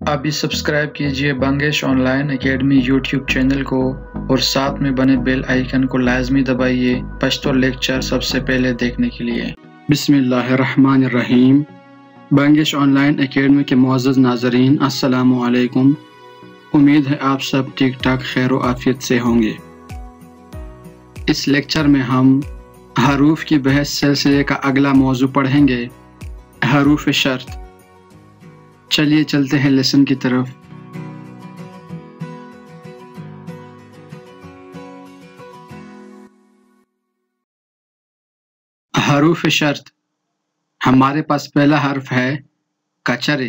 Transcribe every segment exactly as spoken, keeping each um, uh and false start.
ابھی سبسکرائب کیجئے Bangash online academy YouTube channel کو اور ساتھ میں بنے بیل آئیکن کو لازمی دبائیے پشتو لیکچر سب سے پہلے دیکھنے کے لیے۔ بسم اللہ الرحمن الرحیم۔ بنگش آن لائن اکیڈمی کے معزز ناظرین، السلام علیکم۔ امید ہے آپ سب ٹھیک ٹھاک خیر و عافیت سے ہوں گے۔ اس لیکچر میں ہم حروف کی بحث سلسلے کا اگلا موضوع پڑھیں گے، حروف شرط۔ چلیے چلتے ہیں لیسن کی طرف۔ حروف شرط، ہمارے پاس پہلا حرف ہے کچرے۔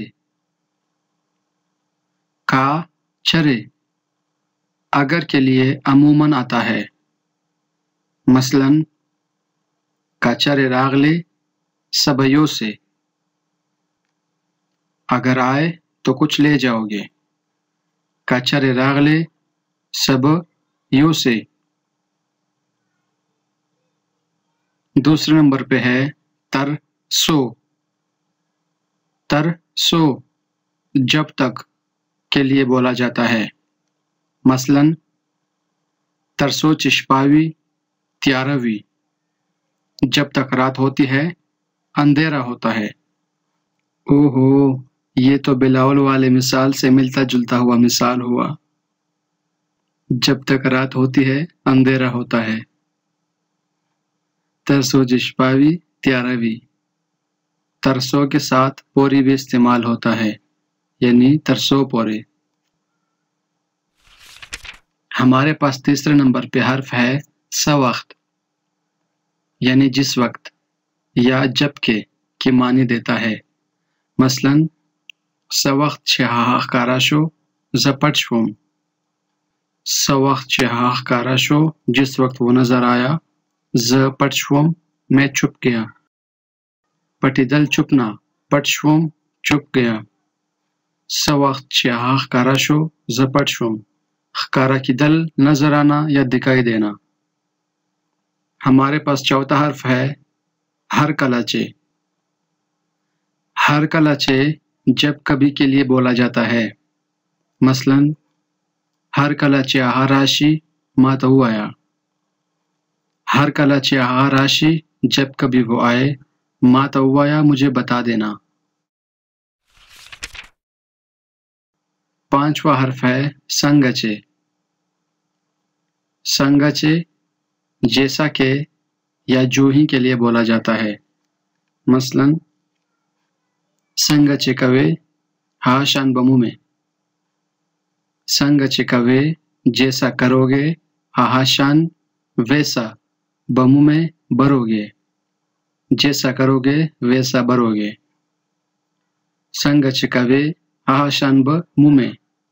کا چرے اگر کے لیے عموماً آتا ہے، مثلاً کچرے راغلے سبیوں سے، اگر آئے تو کچھ لے جاؤ گے۔ کچرے راغلے سب یو سے۔ دوسرے نمبر پہ ہے تر سو۔ تر سو جب تک کے لیے بولا جاتا ہے، مثلاً ترسو چشپاوی تیارہویں، جب تک رات ہوتی ہے اندھیرا ہوتا ہے۔ او ہو، یہ تو بلاول والے مثال سے ملتا جلتا ہوا مثال ہوا، جب تک رات ہوتی ہے اندھیرا ہوتا ہے۔ ترسو چشپاوی تیارہویں، ترسو کے ساتھ پوری بھی استعمال ہوتا ہے، یعنی ترسو پورے۔ ہمارے پاس تیسرے نمبر پہ حرف ہے سوقت، یعنی جس وقت یا جب کے کی معنی دیتا ہے، مثلاً سوقت شہاہ کاراشو زپٹ شوم۔ سوقت شہاہ کاراشو جس وقت وہ نظر آیا، ز پٹ شوم میں چھپ گیا۔ پٹی دل چھپنا، پٹ شوم چھپ گیا۔ سوقت شہاہ کاراشو زپٹ شوم، خکارا کی دل نظر آنا یا دکھائی دینا۔ ہمارے پاس چوتھا حرف ہے ہر کلاچے۔ ہر کلاچے جب کبھی کے لیے بولا جاتا ہے، مثلاً ہر کلاچے آہا راشی ماتا ہوا آیا۔ ہر کلاچے آہا راشی جب کبھی وہ آئے ماتا ہوا آیا مجھے بتا دینا۔ پانچواں حرف ہے سنگچے۔ سنگچے جیسا کہ یا جو ہی کے لیے بولا جاتا ہے، مثلاً سنگچے کوے ہاشان بمو میں۔ سنگچے کوے جیسا کرو گے، ہاشان ویسا بمو میں برو گے، جیسا کرو گے ویسا برو گے۔ سنگچے کوے ہاشان بمو میں۔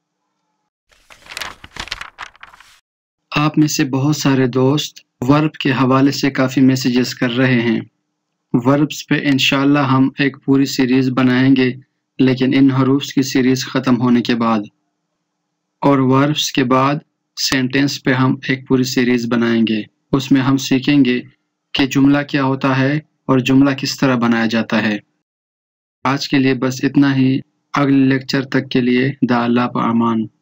آپ میں سے بہت سارے دوست ورب کے حوالے سے کافی میسیجز کر رہے ہیں۔ وربس پہ انشاءاللہ ہم ایک پوری سیریز بنائیں گے، لیکن ان حروف کی سیریز ختم ہونے کے بعد، اور وربس کے بعد سینٹنس پہ ہم ایک پوری سیریز بنائیں گے۔ اس میں ہم سیکھیں گے کہ جملہ کیا ہوتا ہے اور جملہ کس طرح بنایا جاتا ہے۔ آج کے لیے بس اتنا ہی۔ اگلے لیکچر تک کے لیے دا اللہ پہ امان۔